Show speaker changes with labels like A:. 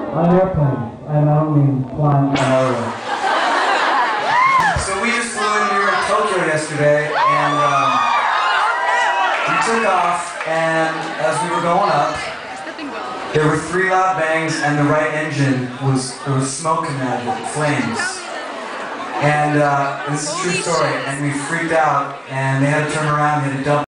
A: On an airplane, and I don't mean flying an airplane.
B: So we just flew in here in Tokyo yesterday, and we took off, and as we were going up, there were 3 loud bangs, and the right engine there was smoke coming out of it, flames. And this is a true story, and we freaked out, and they had to turn around, they had to dump